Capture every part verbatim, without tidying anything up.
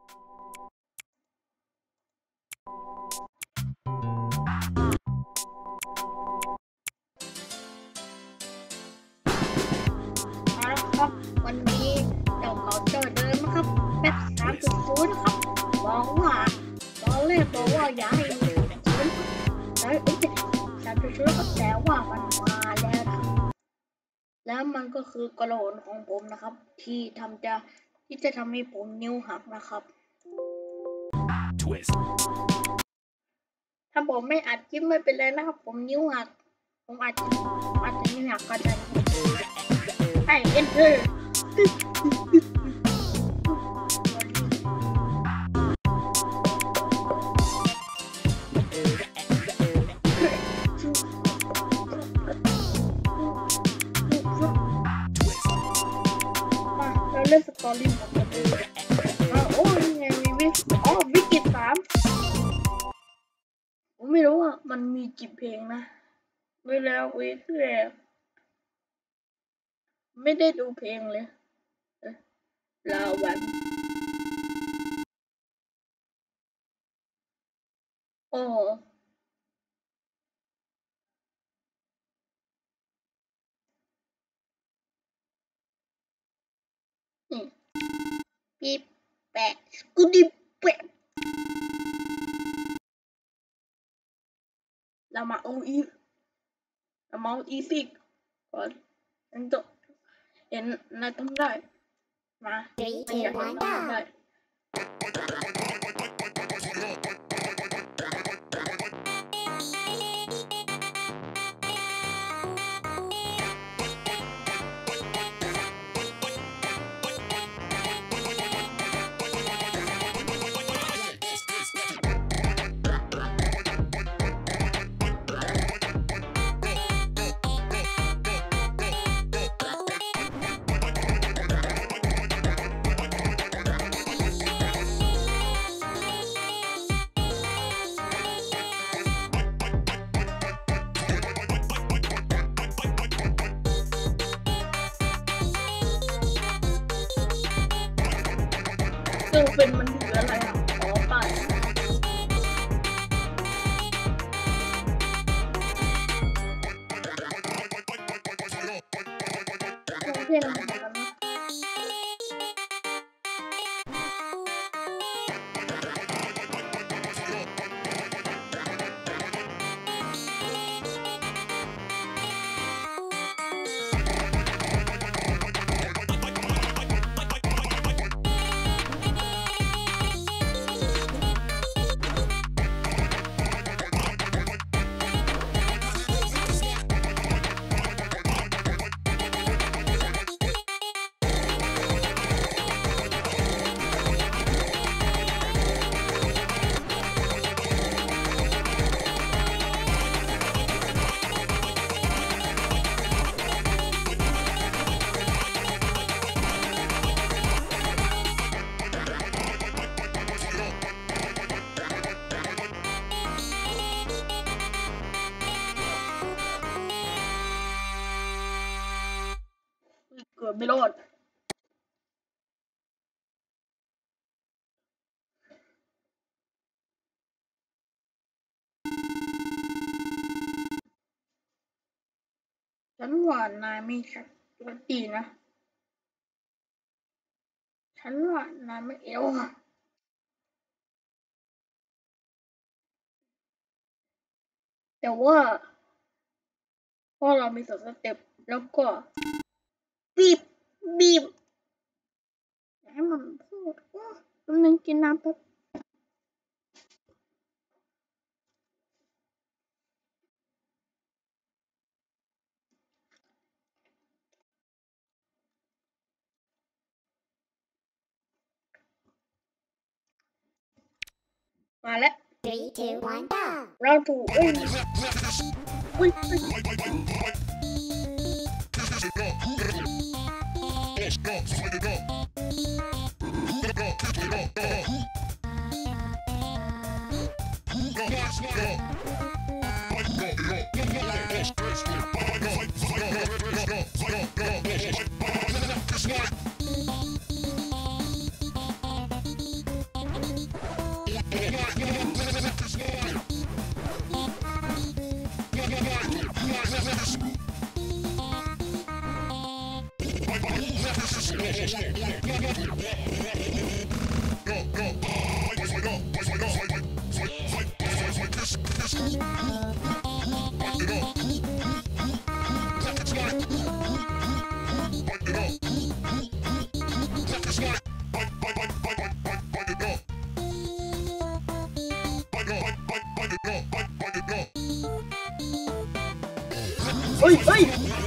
ครับวันนี้เจ้าเขาเจอเดินนะครับแบบสามจุดศูนย์นะครับบอกว่าตอนแรกบอกว่าอย่าให้มีสามจุดศูนย์แล้วโอเคสามจุดศูนย์ก็แต่ว่ามันมาแล้วนะแล้วมันก็คือกระโหลกของผมนะครับที่ทำจะที่จะทำให้ผมนิ้วหักนะครับ Twist ถ้าผมไม่อัดคลิปไม่เป็นไรนะครับผมนิ้วหักผมอาจจะอาจจะนิ้วหักก็ได้ให้ enterเราเล่นสตอรี่หมดเลยโอ้ยไงมีวิอ๋อวิกิตสามผมไม่รู้อ่ะมันมีกี่เพลงนะเวลาวิกแรกไม่ได้ดูเพลงเลยลาวันโอ้นี่ปีแปะกูดิแปะเรามาเอาอีเรามาเอาอีฟิกก่อนนั่นจะเห็นนายต้องได้มาไม่อยากเห็นต้องได้ซึ่งเป็นมันถืออะไรอ่ะขอไปเพลงอะไรกันนะเกิดไม่รอดฉันว่านายไม่ชัดตัวตีนะฉันว่านายไม่เอวอะแต่ว่าพอเรามีสเต็ปแล้วก็บีบบีบให้มันพูดแป๊บนึงกินน้ำแป๊บมาแล้ว three two one go เราถูกเอ้ยอุ้ยเฮ้ยเฮ้ย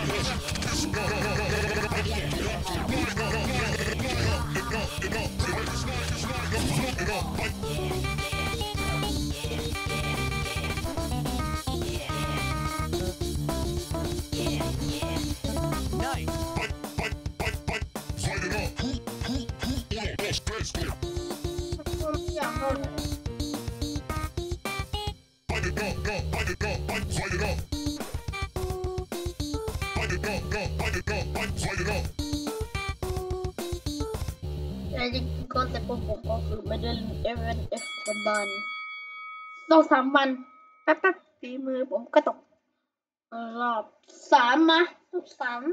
จริงๆก็แต่ผมผมก็คือไม่ได้เอฟเอ็นเอฟวันบานสองสามวันแป๊บแป๊บฝีมือผมก็ตกรอบสามมารอบสาม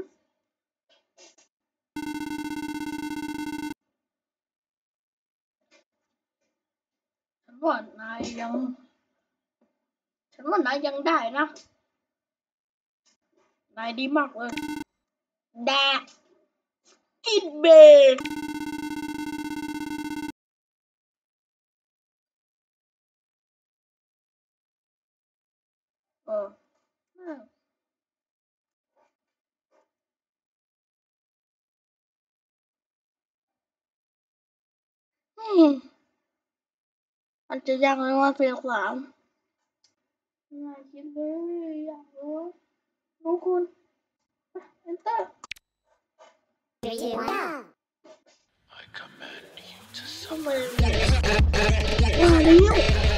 ฉันว่านายยังฉันว่านายยังได้นะนายดีมากเลยแดกกินเบรเออมันจะยากเลยว่าเพลงสามน่าคิดเลยอยากรู้รู้คุณเอนเตอร์ทำไมว่าแล้ว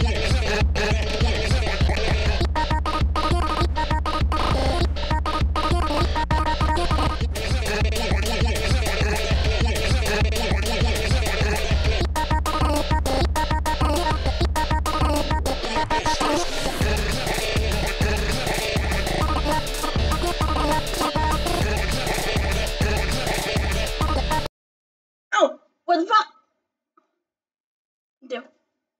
What the fuck? เดี๋ยว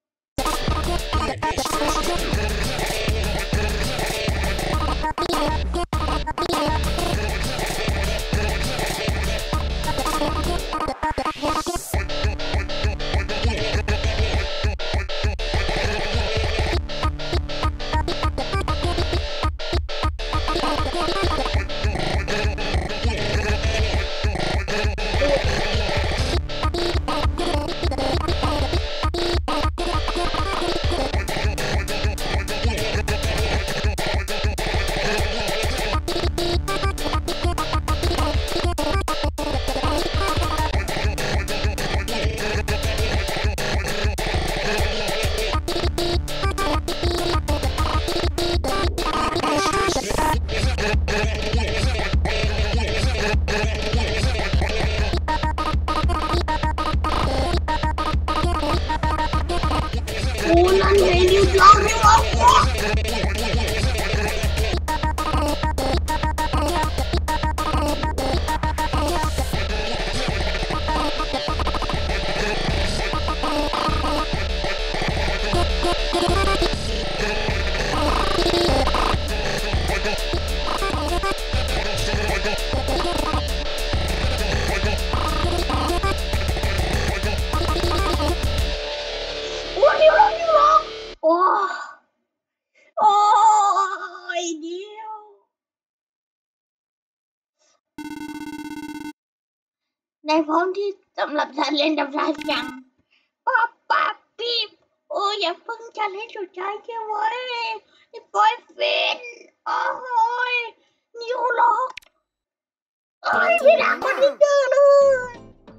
ในพร้อมที่สำหรับฉันเล่นดับร้ายยังป้าป้าปีบโอ้อย่าพึ่งฉันให้สุดท้ายแค่ไว้ไอ้บอยเฟนโอ้ยนิวล็อกเอ้ยพี่หลังคนนี้เจอเลย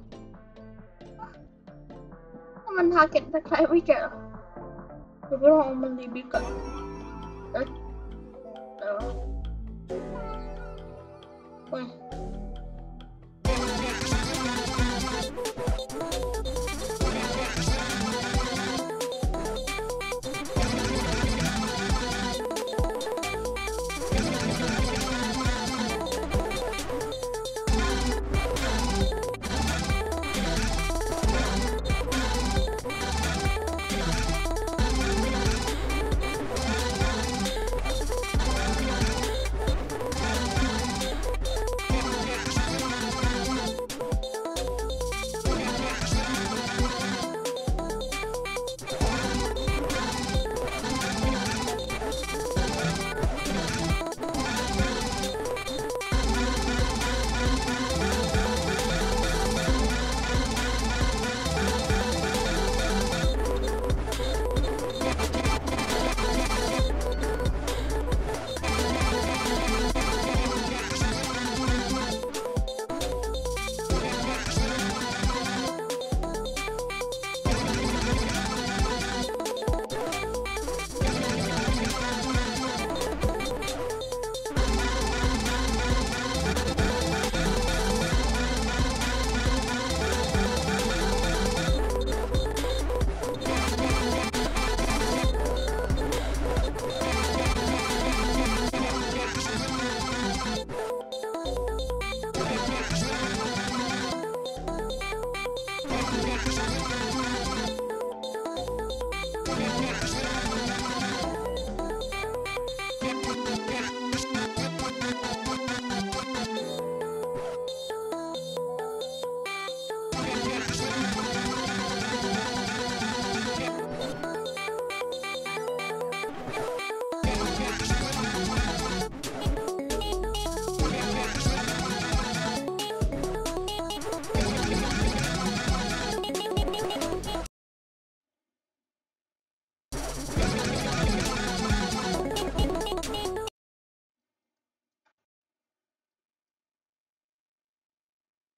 ถ้ามันทาร์เก็ตใครไม่เจอเดี๋ยวไปลองมันรีบิวกันเอ๊ะเดี๋ยวเฮ้ย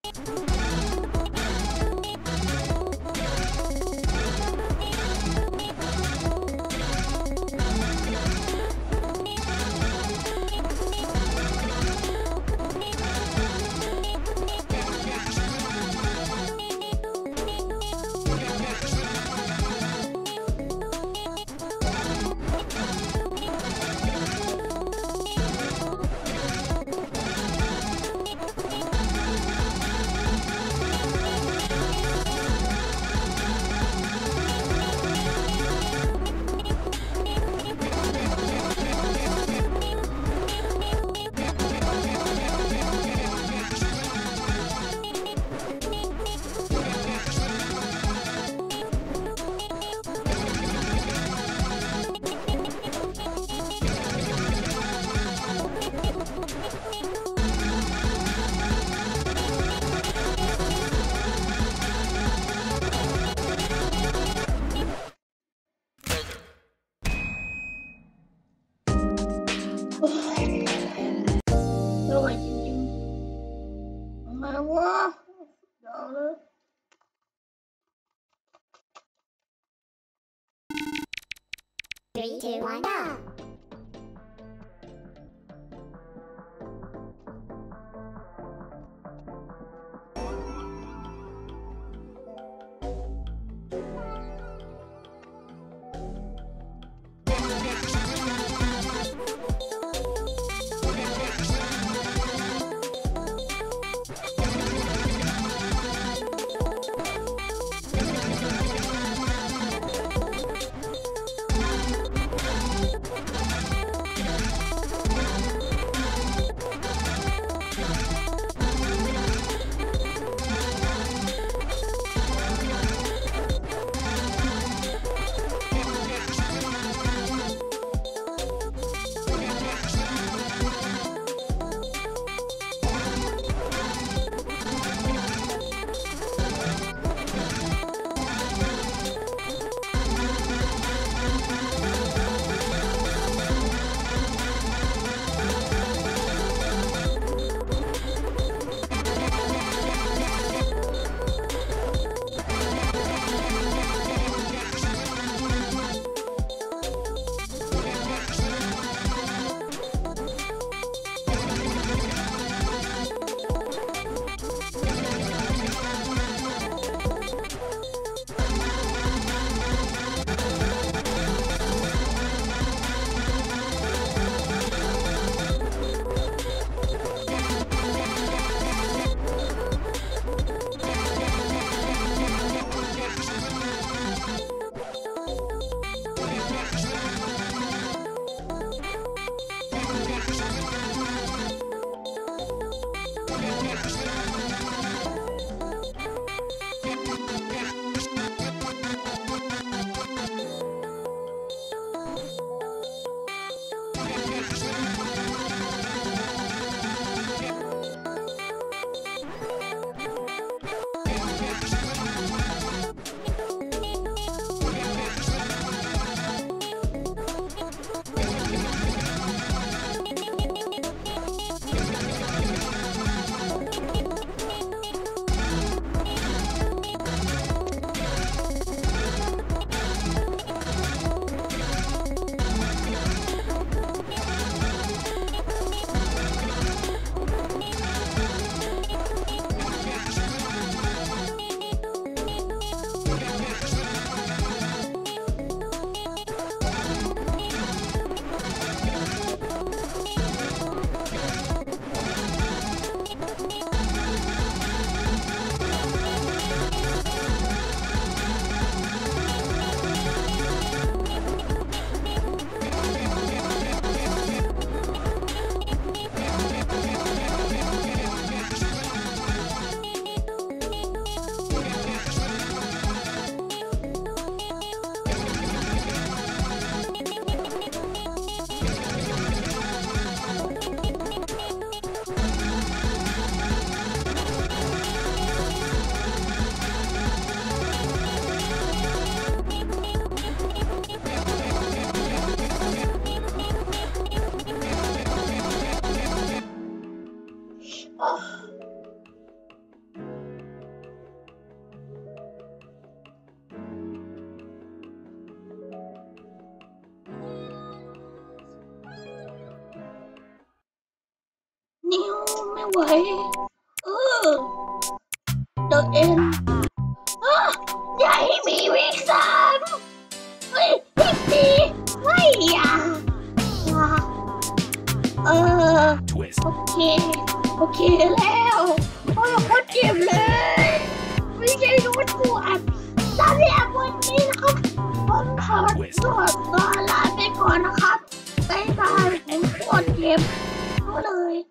Three, two, one, go! ไหวเออเดินเองอย่าให้มีวิกสามเฮ้ยวิกสี่ไม่อย่าเออโอเคโอเคแล้วโอ้ยโคตรเจ็บเลยไม่ใช่โน้ตปวดสำหรับวันนี้นะครับผมขอตัวลาไปก่อนนะครับบ๊ายบายผมปวดเจ็บเอาเลย